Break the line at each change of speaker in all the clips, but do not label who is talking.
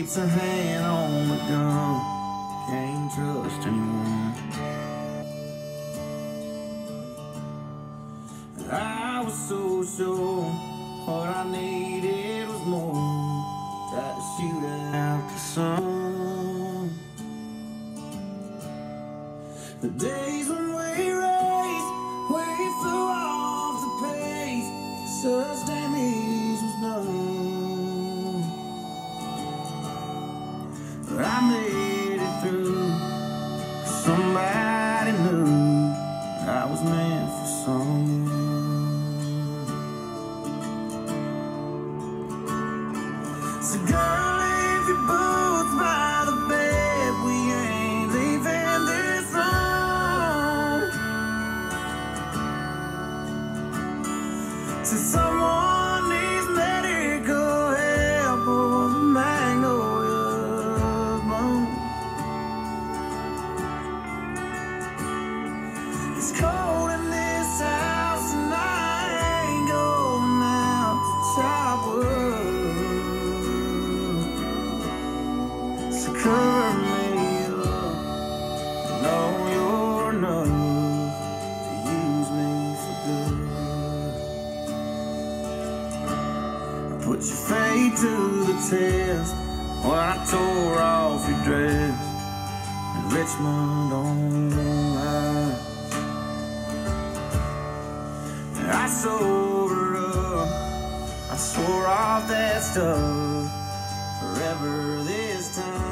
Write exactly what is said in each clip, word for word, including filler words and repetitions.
puts her hand on the gun. Can't trust anyone. I was so sure what I needed was more. Tried to shoot out the sun. The days when we raced, we flew off the pace. Such damage was done. But I made it through. Somebody knew I was meant for some. So girl, leave your boots by the bed. We ain't leaving this room till someone needs medical help or the magnolia bloom. It's cold in this house and I ain't going out to chop wood. Cover me up, know you're enough to use me for good. I put your fate to the test when I tore off your dress in Richmond on Ice. And I sobered up, I swore off that stuff forever this time.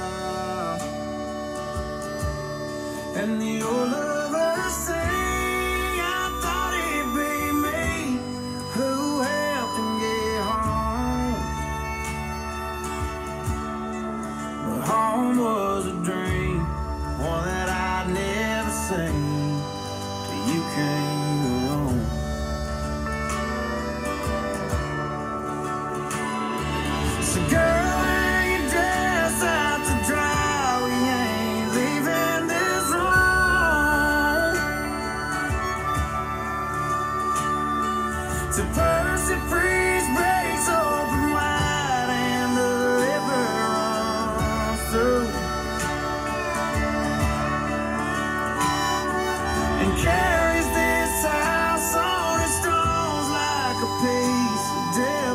And the old lovers sing, I thought it'd be me who helped him get home. But home was a dream, one that I'd never seen till you came along. So girl, hang your dress out to dry. We ain't leaving this room till Percy Priest breaks open wide and the river runs through and carries this house on its stones like a piece of dead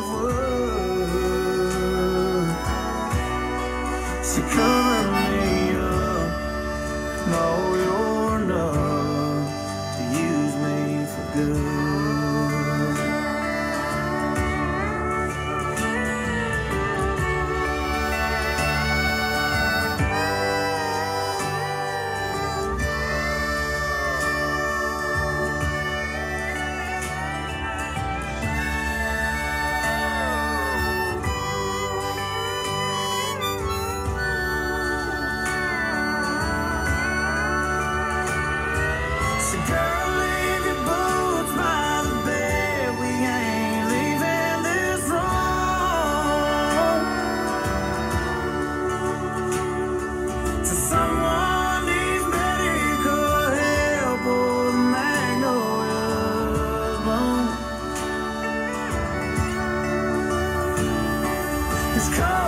wood. So cover me up, know you're enough to use me for good. So girl, leave your boots by the bed. We ain't leaving this room till someone needs medical help or the magnolias bloom. It's cold.